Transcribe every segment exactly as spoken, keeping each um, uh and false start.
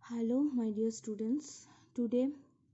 Hello, my dear students. Today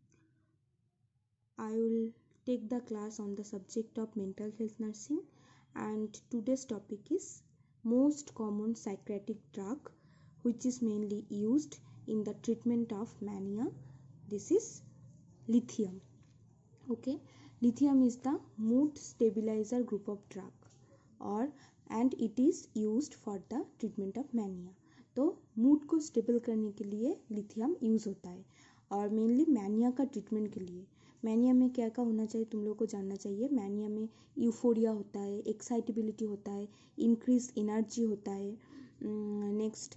I will take the class on the subject of mental health nursing, and today's topic is most common psychiatric drug which is mainly used in the treatment of mania. This is lithium. Okay, lithium is the mood stabilizer group of drug और and it is used for the treatment of mania. तो mood को stable करने के लिए lithium use होता है और mainly mania का ट्रीटमेंट के लिए. मैनिया में क्या क्या होना चाहिए तुम लोग को जानना चाहिए. मैनिया में यूफोरिया होता है, एक्साइटेबिलिटी होता है, इंक्रीज एनर्जी होता है, नेक्स्ट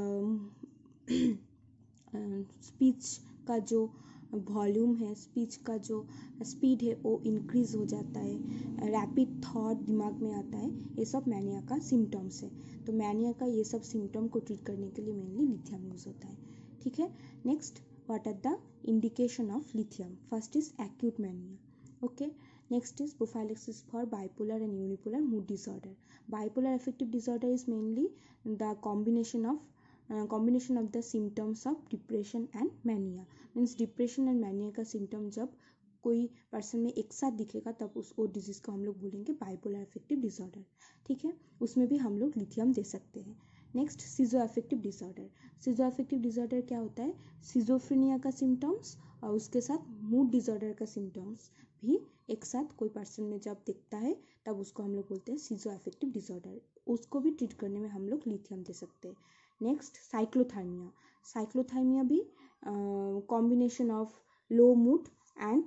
स्पीच का जो वॉल्यूम है, स्पीच का जो स्पीड है वो इंक्रीज हो जाता है, रैपिड थॉट दिमाग में आता है. ये सब मैनिया का सिम्टम्स है. तो मैनिया का ये सब सिम्टम को ट्रीट करने के लिए मेनली लिथियम यूज़ होता है. ठीक है. Next, what are the indication of lithium? First is acute mania. Okay. Next is prophylaxis for bipolar and unipolar mood disorder. Bipolar affective disorder is mainly the combination of combination of the symptoms of depression and mania. Means depression and mania का symptom जब कोई person में एक साथ दिखेगा तब उस वो डिजीज़ को हम लोग बोलेंगे बाइपोलर अफेक्टिव डिसऑर्डर. ठीक है. उसमें भी हम लोग लिथियम दे सकते हैं. Next, schizoaffective disorder. Schizoaffective disorder क्या होता है? सिजोफ्रेनिया का सिम्टम्स और उसके साथ मूड डिसऑर्डर का सिम्टम्स भी एक साथ कोई पर्सन में जब दिखता है तब उसको हम लोग बोलते हैं सीजो अफेक्टिव डिसऑर्डर. उसको भी ट्रीट करने में हम लोग लिथियम दे सकते हैं. Next, cyclothymia. साइक्लोथार्मिया भी combination of low mood and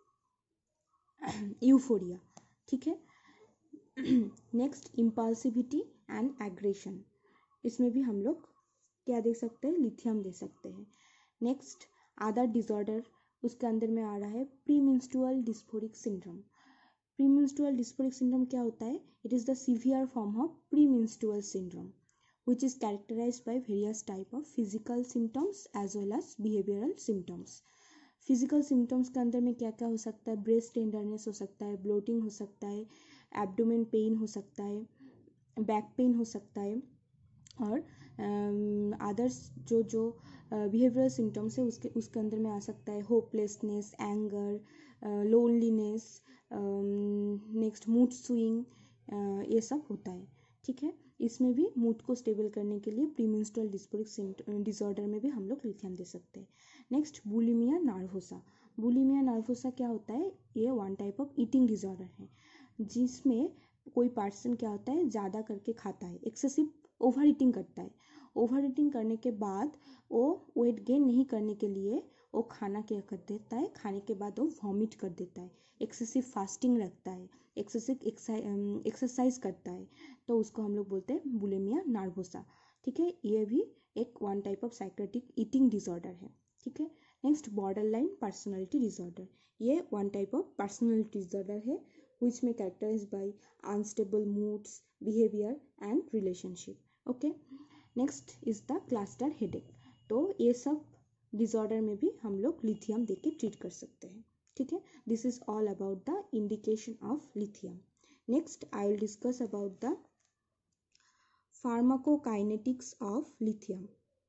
euphoria. ठीक है. Next, impulsivity and aggression. इसमें भी हम लोग क्या दे सकते हैं? लिथियम दे सकते हैं. नेक्स्ट, अदर डिसऑर्डर उसके अंदर में आ रहा है premenstrual dysphoric syndrome. Premenstrual dysphoric syndrome क्या होता है? It is the severe form of premenstrual syndrome which is characterized by various type of physical symptoms as well as behavioral symptoms. Physical symptoms के अंदर में क्या क्या हो सकता है? ब्रेस्ट टेंडरनेस हो सकता है, ब्लोटिंग हो सकता है, एब्डोमेन पेन हो सकता है, बैक पेन हो सकता है और अदर्स um, जो जो बिहेवियरल uh, सिम्टम्स है उसके उसके अंदर में आ सकता है hopelessness, anger, loneliness, next mood swing, ये सब होता है. ठीक है. इसमें भी मूड को स्टेबल करने के लिए प्रीमेंस्ट्रुअल डिस्फोरिक डिसऑर्डर में भी हम लोग लिथियम दे सकते हैं. Next, bulimia nervosa. Bulimia nervosa क्या होता है? ये one type of eating disorder है जिसमें कोई पर्सन क्या होता है ज़्यादा करके खाता है, एक्सेसिव ओवर ईटिंग करता है. ओवर ईटिंग करने के बाद वो वेट गेन नहीं करने के लिए वो खाना क्या कर देता है, खाने के बाद वो वॉमिट कर देता है, एक्सेसिव फास्टिंग रखता है, एक्सेसिव एक्सरसाइज करता है. तो उसको हम लोग बोलते हैं बुलिमिया नार्वोसा. ठीक है. ये भी एक one type of psychotic eating disorder है. ठीक है. Next, borderline personality disorder. ये one type of personality disorder है विच में characterized by unstable moods, behaviour and relationship. Okay. Next is the cluster headache. तो ये सब डिसऑर्डर में भी हम लोग लिथियम देके ट्रीट कर सकते हैं. ठीक है. This is all about the indication of lithium. Next, I will discuss about the pharmacokinetics of lithium.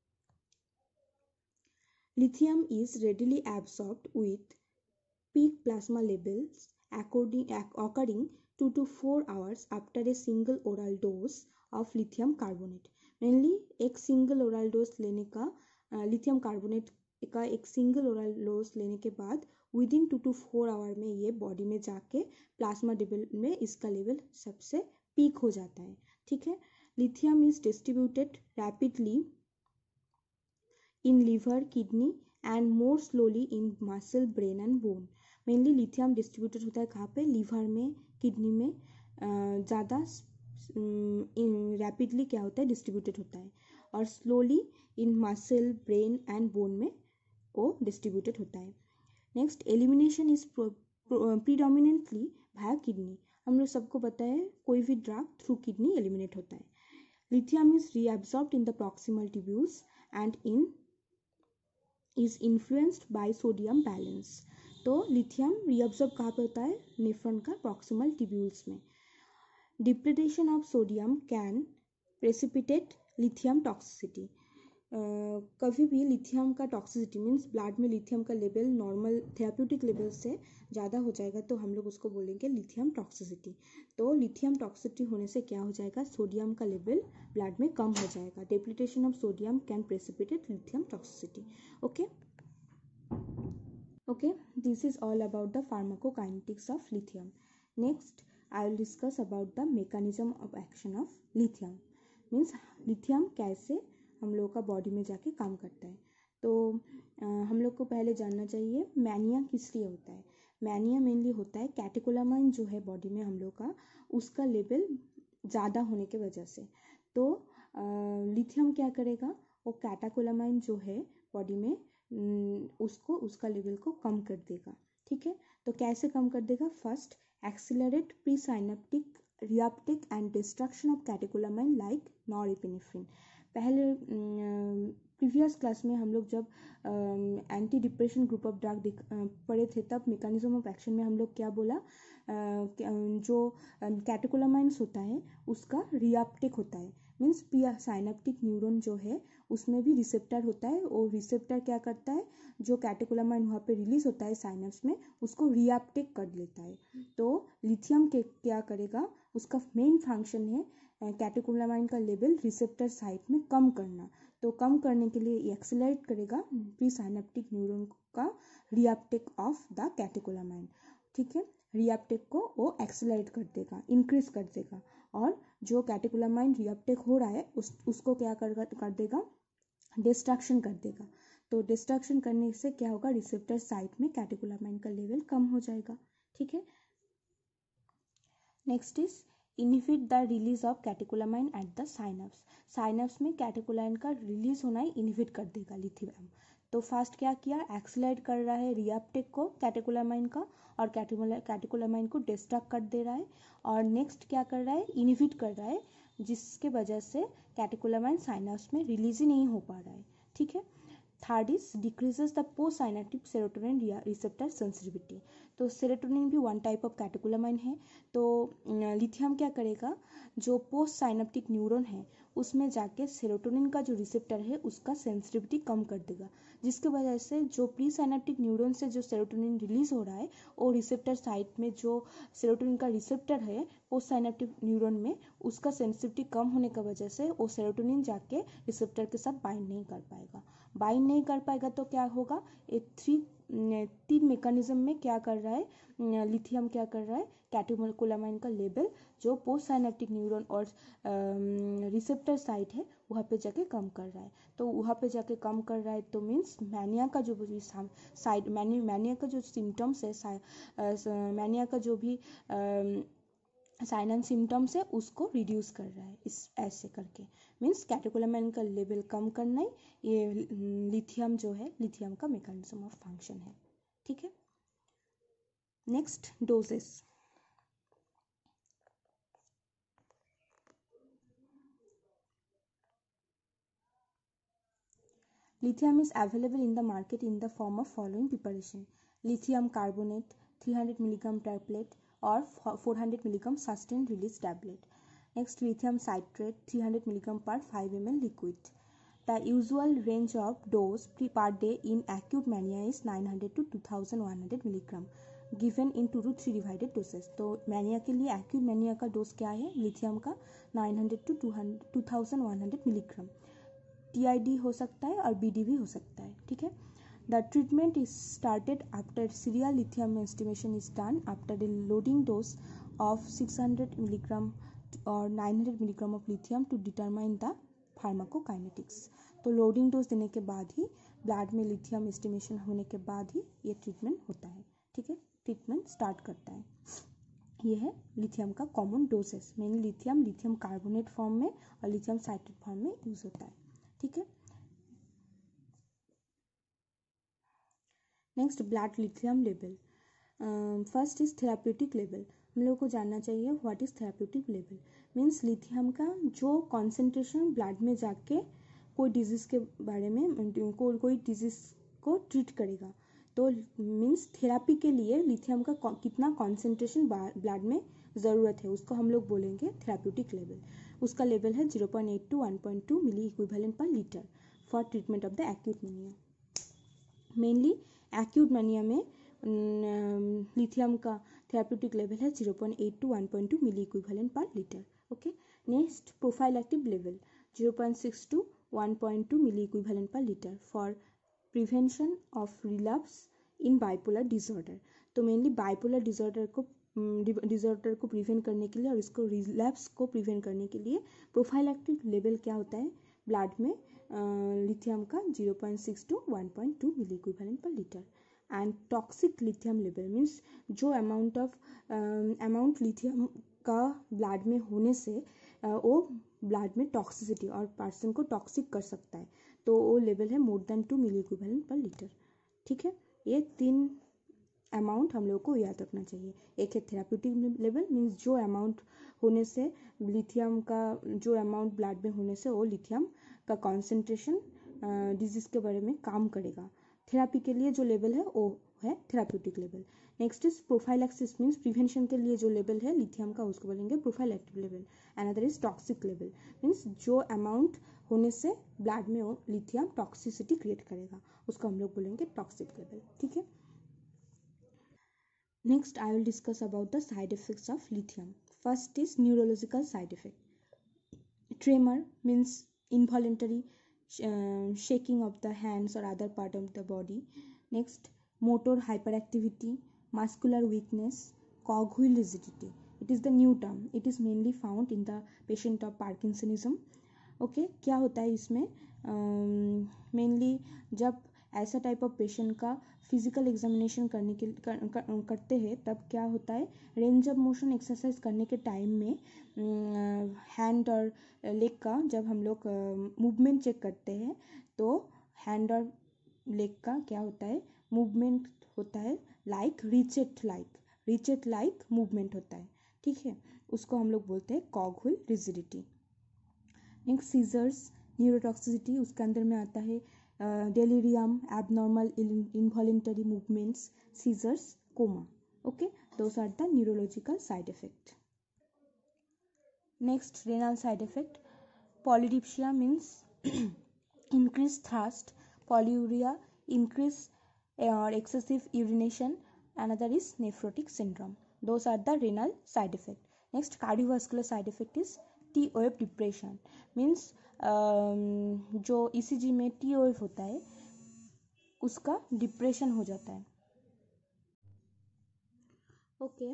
Lithium is readily absorbed with peak plasma levels according, occurring two to four hours after a single oral dose of lithium carbonate. Mainly एक single oral dose लेने का lithium carbonate का एक single oral dose लेने के बाद within two to four hour में ये body में जाके plasma level में इसका level सबसे peak हो जाता है. ठीक है. Lithium is distributed rapidly in liver, kidney and more slowly in muscle, brain and bone. Mainly lithium distributed होता है कहाँ पे? liver में, kidney में ज़्यादा rapidly क्या होता है? distributed होता है और slowly in muscle, brain and bone में वो distributed होता है. Next, elimination is predominantly via kidney. हम लोग सबको पता है कोई भी ड्रग थ्रू किडनी एलिमिनेट होता है. Lithium is reabsorbed in the proximal tubules and in is influenced by sodium balance. तो लिथियम reabsorb कहाँ पे होता है? नेफ्रॉन का proximal tubules में. Depletion of sodium can precipitate lithium toxicity. कभी भी लिथियम का टॉक्सिसिटी मीन्स ब्लड में लिथियम का लेवल नॉर्मल थेराप्यूटिक लेवल से ज़्यादा हो जाएगा तो हम लोग उसको बोलेंगे लिथियम टॉक्सिसिटी। तो लिथियम टॉक्सिसिटी होने से क्या हो जाएगा, सोडियम का लेवल ब्लड में कम हो जाएगा। Depletion of sodium can precipitate lithium toxicity. Okay okay this is all about the pharmacokinetics of lithium. Next I will discuss about the mechanism of action of lithium means lithium कैसे हम लोग का body में जाके काम करता है। तो आ, हम लोग को पहले जानना चाहिए मैनिया किस लिए होता है। मैनिया मेनली होता है कैटेकोलामाइन जो है बॉडी में हम लोग का उसका लेवल ज़्यादा होने के वजह से। तो लिथियम क्या करेगा, वो कैटाकोलामाइन जो है बॉडी में उसको उसका लेवल को कम कर देगा। ठीक है, तो कैसे कम कर देगा, first accelerate presynaptic reuptake and destruction of catecholamine like norepinephrine. पहले प्रीवियस क्लास में हम लोग जब anti depression group of drug पढ़े थे तब मैकेनिज्म ऑफ एक्शन में हम लोग क्या बोला, uh, जो कैटेकोलामाइन्स होता है उसका रिएप्टिक होता है मीन्स प्री साइनेप्टिक न्यूरॉन जो है उसमें भी रिसेप्टर होता है। और रिसेप्टर क्या करता है, जो कैटेकोलामाइन वहाँ पे रिलीज होता है साइनप्स में उसको रिएप्टिक कर लेता है। तो लिथियम के क्या करेगा, उसका मेन फंक्शन है कैटेकोलामाइन का लेवल रिसेप्टर साइट में कम करना। तो कम करने के लिए एक्सेलरेट करेगा प्री साइनेप्टिक न्यूरॉन का रिएप्टिक ऑफ द कैटेकोलामाइन। ठीक है, रिएप्टिक को वो एक्सेलरेट कर देगा, इंक्रीज कर देगा। और जो कैटेकोलामाइन रिएप्टिक हो रहा है उस उसको क्या कर कर देगा, डिस्ट्रक्शन कर देगा। तो डिस्ट्रक्शन करने से क्या होगा, रिसेप्टर साइट में कैटेकोलामाइन का लेवल कम हो जाएगा। ठीक है, next is inhibit the release of catecholamine at the synapse. Synapse में कैटेकोलामाइन का रिलीज होना ही इनहिबिट कर देगा लिथियम। तो फास्ट क्या किया, एक्सेलरेट कर रहा है रिएप्टिक को कैटेकोलामाइन का और कैटेकोलामाइन को डिस्ट्रक्ट कर दे रहा है। और नेक्स्ट क्या कर रहा है, इनहिबिट कर रहा है, जिसके वजह से कैटेकोलामाइन साइनप्स में रिलीज ही नहीं हो पा रहा है। ठीक है, third is decreases the postsynaptic serotonin receptor sensitivity. तो सेरोटोनिन भी वन टाइप ऑफ कैटेकोलामाइन है। तो लिथियम क्या करेगा, जो पोस्ट साइनेप्टिक न्यूरॉन है उसमें जाके सेरोटोनिन का जो रिसेप्टर है उसका सेंसिटिविटी कम कर देगा, जिसके वजह से जो प्री साइनेप्टिक न्यूरॉन से जो सेरोटोनिन रिलीज हो रहा है और रिसेप्टर साइट में जो सेरोटोनिन का रिसेप्टर है पोस्ट साइनेप्टिक न्यूरॉन में उसका सेंसिटिविटी कम होने की वजह से वो सेरोटोनिन जाके रिसेप्टर के साथ बाइंड नहीं कर पाएगा। बाइंड नहीं कर पाएगा तो क्या होगा, एक थ्री तीन मैकेनिज्म में क्या कर रहा है लिथियम, क्या कर रहा है कैटेकोलामाइन का लेवल जो पोस्ट साइनेप्टिक न्यूरॉन और रिसेप्टर साइट है वहाँ पे जाके कम कर रहा है। तो वहाँ पे जाके कम कर रहा है तो मीन्स मैनिया का जो भी साइड मैनी मैनिया का जो सिम्टम्स है, मैनिया का जो भी साइन सिम्टम्स है उसको रिड्यूस कर रहा है। इस ऐसे करके मीन्स कैटेकोलामाइन का लेवल कम करना ही ये लिथियम जो है लिथियम का मैकेनिज्म ऑफ फंक्शन है। ठीक है, next doses. Lithium is available in the market in the form of following preparation: lithium carbonate three hundred milligram tablet or four hundred milligram sustained release tablet. Next, lithium citrate three hundred milligram per five milliliters liquid. The usual range of dose per day in acute mania is nine hundred to two thousand one hundred milligram given in two to three divided doses. तो mania के लिए acute mania का dose क्या है, lithium का nine hundred to two thousand one hundred milligram. TID हो सकता है और बीडी भी हो सकता है। ठीक है, the treatment is started after serial lithium estimation is done after the loading dose of six hundred milligram और nine hundred milligram of lithium to determine the pharmacokinetics. तो लोडिंग डोज देने के बाद ही ब्लड में लिथियम एस्टिमेशन होने के बाद ही ये ट्रीटमेंट होता है। ठीक है, ट्रीटमेंट स्टार्ट करता है। ये है लिथियम का common doses. Mainly lithium lithium carbonate form में और लिथियम साइट्रेट फॉर्म में यूज होता है। ठीक है, next blood lithium level. First is therapeutic level. हम लोग को जानना चाहिए what is therapeutic level. Means lithium का जो कॉन्सेंट्रेशन ब्लड में जाके कोई डिजीज के बारे में को, कोई डिजीज को ट्रीट करेगा। तो मीन्स थेरापी के लिए लिथियम का कितना कॉन्सेंट्रेशन ब्लड में ज़रूरत है उसको हम लोग बोलेंगे थेराप्यूटिक लेवल। उसका लेवल है zero point eight to one point two milliequivalent per litre for treatment of the acute mania. Mainly acute mania में लिथियम का थेराप्यूटिक लेवल है zero point eight to one point two milliequivalent per litre. Okay, next prophylactic level zero point six to one point two milliequivalent per litre for prevention of relapse in bipolar disorder. तो mainly bipolar disorder को disorder को prevent करने के लिए और इसको relapse को prevent करने के लिए प्रोफाइलैक्टिव लेवल क्या होता है ब्लड में लिथियम का zero point six to one point two milliequivalent per litre. And toxic lithium level means जो अमाउंट ऑफ अमाउंट लिथियम का ब्लड में होने से uh, वो ब्लड में टॉक्सिसिटी और पर्सन को टॉक्सिक कर सकता है, तो वो लेवल है more than two milliequivalent per litre. ठीक है, ये तीन अमाउंट हम लोग को याद रखना चाहिए। एक है थेराप्यूटिक लेवल मीन्स जो अमाउंट होने से लिथियम का जो अमाउंट ब्लड में होने से वो लिथियम का कॉन्सेंट्रेशन डिजीज के बारे में काम करेगा। थेरापी के लिए जो लेवल है वो है therapeutic level. Next is prophylaxis means prevention के लिए जो लेवल है लिथियम का उसको बोलेंगे prophylactic level. Another is toxic level means जो अमाउंट होने से ब्लड में वो लिथियम टॉक्सिसिटी क्रिएट करेगा उसको हम लोग बोलेंगे टॉक्सिक लेवल। ठीक है, next I will discuss about the side effects of lithium. First is neurological side effect. Tremor means involuntary uh, shaking of the hands or other part of the body. Next, motor hyperactivity, muscular weakness, cogwheel rigidity. It is the new term. It is mainly found in the patient of Parkinsonism. Okay, क्या होता है इसमें mainly um, जब ऐसा type of patient का physical examination करने के कर, कर, करते हैं तब क्या होता है रेंज ऑफ मोशन एक्सरसाइज करने के टाइम में हैंड और लेग का जब हम लोग मूवमेंट चेक करते हैं तो हैंड और लेग का क्या होता है मूवमेंट होता है like ratchet like ratchet like movement होता है। ठीक है, उसको हम लोग बोलते हैं cogwheel rigidity. Next seizures neurotoxicity, उसके अंदर में आता है delirium, abnormal involuntary movements, seizures, coma. Okay, those are the neurological side effect. Next renal side effect, polydipsia means increase thirst, polyuria increase और excessive urination, another is nephrotic syndrome. Those are the renal side effect. Next cardiovascular side effect is T wave depression means जो ECG में T wave होता है उसका depression हो जाता है। Okay,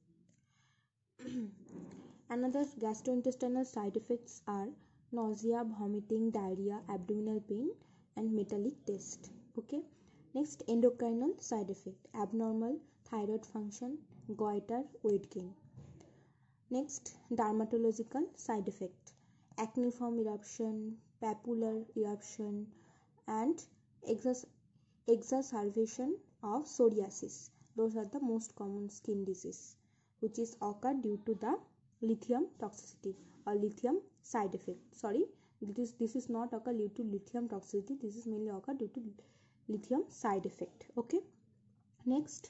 another gastrointestinal side effects are nausea, vomiting, diarrhea, abdominal pain and metallic taste. Okay, next endocrinal side effect, abnormal thyroid function, goiter, weight gain. Next dermatological side effect, acneiform eruption, papular eruption and exas exacerbation of psoriasis. Those are the most common skin disease which is occur due to the lithium toxicity or lithium side effect. Sorry, this is this is not occur due to lithium toxicity, this is mainly occur due to lithium side effect. Okay, next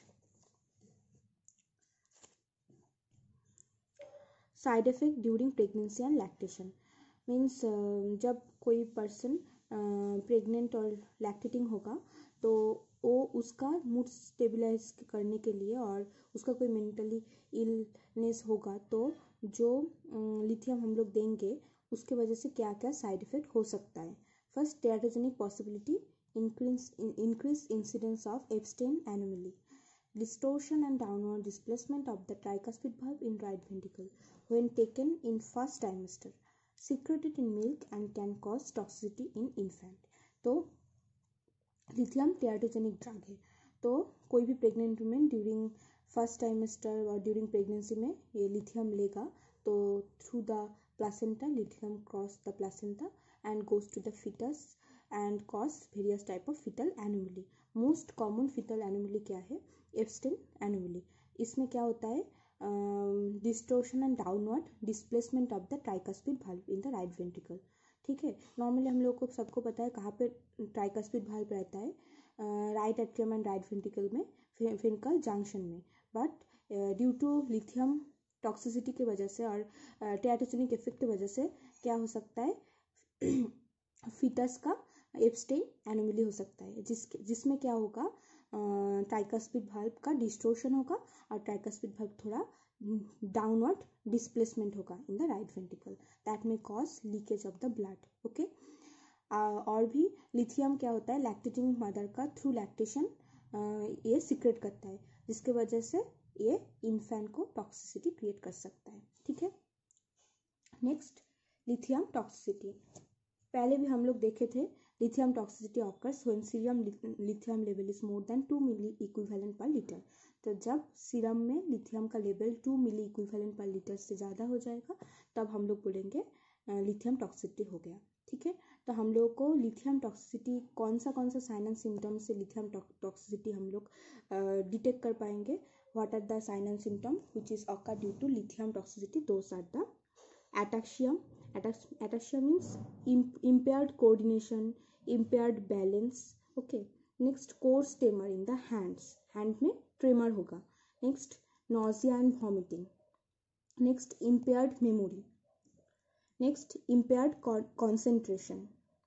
side effect during pregnancy and lactation means जब कोई person pregnant और lactating होगा तो वो उसका mood stabilise करने के लिए और उसका कोई मेंटली इलनेस होगा तो जो लिथियम हम लोग देंगे उसके वजह से क्या क्या साइड इफेक्ट हो सकता है। First, teratogenic possibility, increase increase incidence of Ebstein anomaly, distortion and downward displacement of the tricuspid valve in right ventricle when taken in first trimester, secreted in milk and can cause toxicity in infant. तो lithium teratogenic drug है, तो कोई भी pregnant women during first trimester और during pregnancy में ये lithium लेगा तो through the placenta lithium cross the placenta and goes to the fetus and cause various type of fetal anomaly. Most common fetal anomaly क्या है? Ebstein anomaly. इसमें क्या होता है distortion and downward displacement of the tricuspid valve in the right ventricle. ठीक है, normally हम लोग को सबको पता है कहाँ पे ट्राइकस्पिड वाल्व रहता है, right atrium and right ventricle में वेंट्रिकल जंक्शन में, but due to lithium toxicity की वजह से और टेराटोजेनिक इफेक्ट की वजह से क्या हो सकता है फीटस का एब्स्टेन एनोमली हो सकता है, जिस जिसमें क्या होगा, ट्राइकस्पिड वाल्व का डिस्टोर्शन होगा और ट्राइकस्पिड वाल्व थोड़ा डाउनवर्ड डिस्प्लेसमेंट होगा in the right ventricle, that में cause leakage of the blood. Okay, और भी लिथियम क्या होता है, लैक्टेटिंग मदर का थ्रू लैक्टेशन ये सीक्रेट करता है, जिसके वजह से ये इन्फेंट को टॉक्सिसिटी क्रिएट कर सकता है। ठीक है, नेक्स्ट लिथियम टॉक्सिसिटी, पहले भी हम लोग देखे थे, lithium toxicity occurs when serum lithium level is more than two milliequivalent per litre. तो जब सीरम में लिथियम का level two milliequivalent per litre से ज़्यादा हो जाएगा तब हम लोग बोलेंगे लिथियम टॉक्सिसिटी हो गया। ठीक है, तो हम लोग को लिथियम टॉक्सिसिटी कौन सा कौन सा साइन एंड सिम्टम से लिथियम टॉक्सिसिटी हम लोग डिटेक्ट कर पाएंगे, what are the sign and symptom which is occur due to lithium toxicity, those are the ataxia. Ataxia means impaired coordination, impaired balance. Okay, next coarse tremor in the hands, hand में tremor होगा. Next nausea and vomiting. Next impaired memory. Next impaired concentration.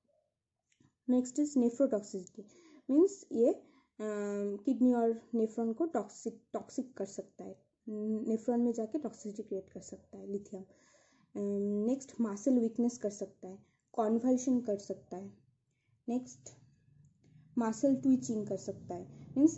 Next is nephrotoxicity, means ये kidney और nephron को toxic toxic कर सकता है, nephron में जाके टॉक्सिसिटी क्रिएट कर सकता है लिथियम। नेक्स्ट मसल वीकनेस कर सकता है, कॉन्वल्शन कर सकता है, नेक्स्ट मसल ट्विचिंग कर सकता है, means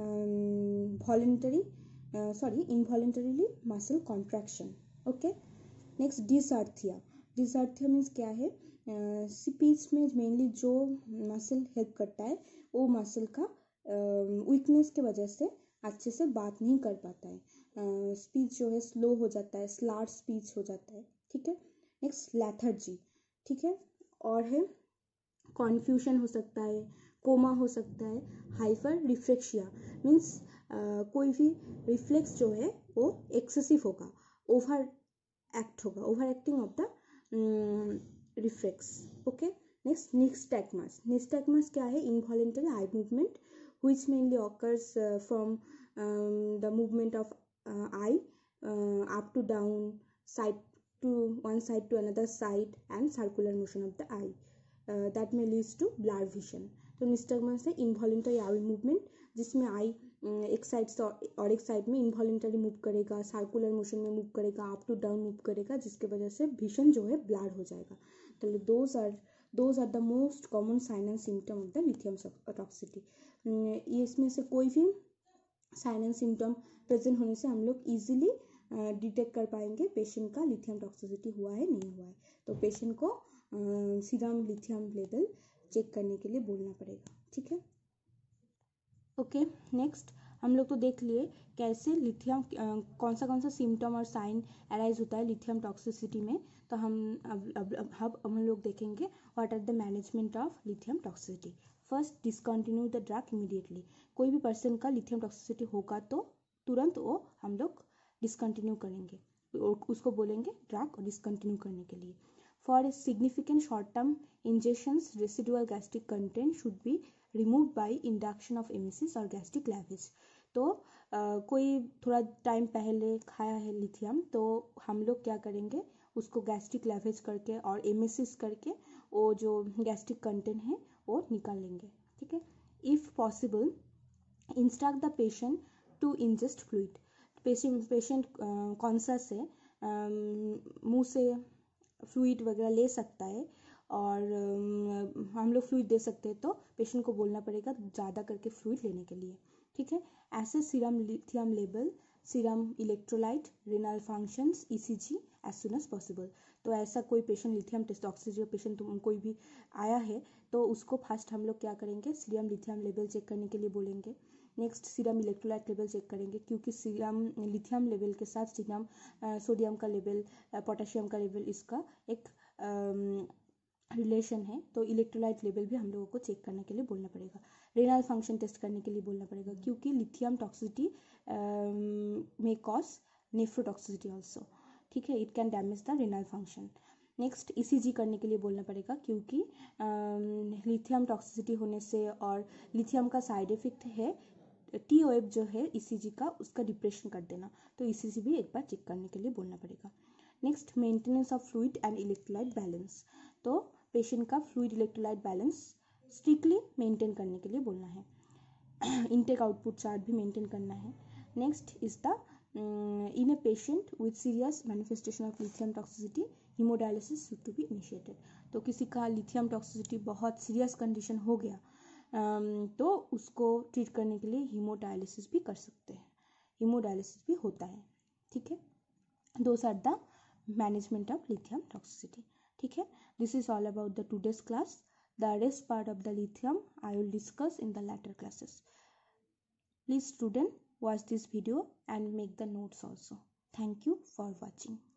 voluntary sorry involuntarily muscle contraction. Okay, next dysarthria, dysarthria means क्या है, स्पीच में मेनली जो मसल हेल्प करता है वो मसल का वीकनेस uh, के वजह से अच्छे से बात नहीं कर पाता है, स्पीच uh, जो है स्लो हो जाता है, स्लार स्पीच हो जाता है। ठीक है, नेक्स्ट लैथर्जी। ठीक है, और है कॉन्फ्यूशन हो सकता है, कोमा हो सकता है, हाइपर रिफ्लेक्सिया मीन्स कोई भी रिफ्लेक्स जो है वो एक्सेसिव होगा, ओवर एक्ट होगा, over acting of the reflex. Okay, next nystagmus. Nystagmus क्या है, involuntary eye movement which mainly occurs uh, from um, the movement of uh, eye uh, up to down, side to one side to another side, and circular motion of the eye uh, that may leads to blurred vision. तो nystagmus है involuntary eye movement, जिसमें eye एक side से और एक side में involuntary move करेगा, circular motion में मूव करेगा, अप टू डाउन मूव करेगा, जिसके वजह से विजन जो है ब्लर हो जाएगा। तो those are those are the most common sign and symptom of the lithium toxicity. ये इसमें से कोई भी साइन एंड सिम्टम प्रेजेंट होने से हम लोग इजीली डिटेक्ट कर पाएंगे पेशेंट का लिथियम टॉक्सिसिटी हुआ है नहीं हुआ है। तो पेशेंट को सीरम लिथियम लेवल चेक करने के लिए बोलना पड़ेगा। ठीक है, ओके, नेक्स्ट हम लोग तो देख लिए कैसे लिथियम कौन सा कौन सा सिम्टम और साइन अराइज होता है लिथियम टॉक्सिसिटी में। तो हम अब अब अब अब हम लोग देखेंगे what are the management of lithium toxicity. First, discontinue the drug immediately. कोई भी पर्सन का लिथियम टॉक्सिसिटी होगा तो तुरंत वो हम लोग डिसकंटिन्यू करेंगे, उसको बोलेंगे ड्रग डिसकंटिन्यू करने के लिए। For significant short term injections residual gastric content should be remove by induction of emesis और गैस्ट्रिक लैवेज। तो uh, कोई थोड़ा टाइम पहले खाया है लिथियम तो हम लोग क्या करेंगे, उसको गैस्ट्रिक लैवेज करके और एमिसिस करके वो जो गैस्ट्रिक कंटेंट है वो निकाल लेंगे। ठीक है, if possible instruct the patient to ingest fluid. Patient patient कौन सा से मुंह से फ्लूइड वगैरह ले सकता है और um, हम लोग फ्लूइड दे सकते हैं तो पेशेंट को बोलना पड़ेगा ज़्यादा करके फ्लूइड लेने के लिए। ठीक है, ऐसे serum lithium level, serum electrolyte, renal functions, ECG as soon as possible. तो ऐसा कोई पेशेंट लिथियम टॉक्सिसिटी पेशेंट कोई भी आया है तो उसको फर्स्ट हम लोग क्या करेंगे, सीरम लिथियम लेवल चेक करने के लिए बोलेंगे। Next serum electrolyte level check करेंगे, क्योंकि सीरम लिथियम लेवल के साथ सीरम सोडियम का लेवल, पोटेशियम का लेवल, इसका एक रिलेशन है। तो इलेक्ट्रोलाइट लेवल भी हम लोगों को चेक करने के लिए बोलना पड़ेगा। रेनल फंक्शन टेस्ट करने के लिए बोलना पड़ेगा, क्योंकि लिथियम टॉक्सिसिटी में कॉज नेफ्रोटॉक्सिसिटी ऑल्सो। ठीक है, it can damage the renal function. Next ECG करने के लिए बोलना पड़ेगा, क्योंकि लिथियम टॉक्सिसिटी होने से और लिथियम का साइड इफेक्ट है टी वेव जो है ईसीजी का, उसका डिप्रेशन कर देना। तो ईसीजी भी एक बार चेक करने के लिए बोलना पड़ेगा। Next, maintenance of fluid and electrolyte balance. तो पेशेंट का fluid electrolyte balance strictly maintain करने के लिए बोलना है। इनटेक आउटपुट चार्ट भी मेंटेन करना है। Next is the in a patient with serious manifestation of lithium toxicity haemodialysis should to be initiated. तो किसी का लिथियम टॉक्सिसिटी बहुत सीरियस कंडीशन हो गया um, तो उसको ट्रीट करने के लिए हीमोडायलिसिस भी कर सकते हैं, हीमोडायलिसिस भी होता है। ठीक है, those are the management of lithium toxicity. ठीक है, this is all about the today's class. The rest part of the lithium I will discuss in the later classes. Please student watch this video and make the notes also. Thank you for watching.